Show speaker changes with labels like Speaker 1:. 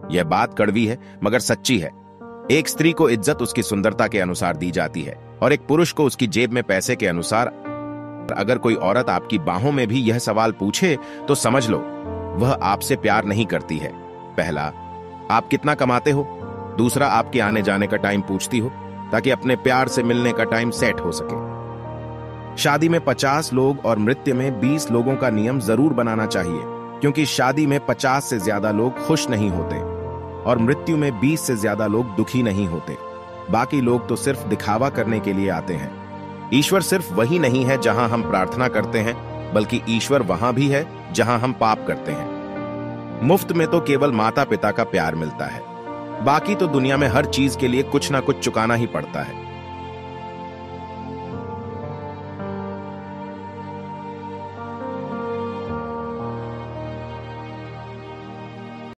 Speaker 1: यह बात कड़वी है मगर सच्ची है। एक स्त्री को इज्जत उसकी सुंदरता के अनुसार दी जाती है और एक पुरुष को उसकी जेब में पैसे के अनुसार। अगर कोई औरत आपकी बाहों में भी यह सवाल पूछे तो समझ लो वह आपसे प्यार नहीं करती है। पहला, आप कितना कमाते हो? दूसरा, आपके आने जाने का टाइम पूछती हो ताकि अपने प्यार से मिलने का टाइम सेट हो सके। शादी में 50 लोग और मृत्यु में 20 लोगों का नियम जरूर बनाना चाहिए, क्योंकि शादी में 50 से ज्यादा लोग खुश नहीं होते और मृत्यु में 20 से ज्यादा लोग दुखी नहीं होते। बाकी लोग तो सिर्फ दिखावा करने के लिए आते हैं। ईश्वर सिर्फ वही नहीं है जहां हम प्रार्थना करते हैं, बल्कि ईश्वर वहां भी है जहां हम पाप करते हैं। मुफ्त में तो केवल माता पिता का प्यार मिलता है, बाकी तो दुनिया में हर चीज के लिए कुछ ना कुछ चुकाना ही पड़ता है।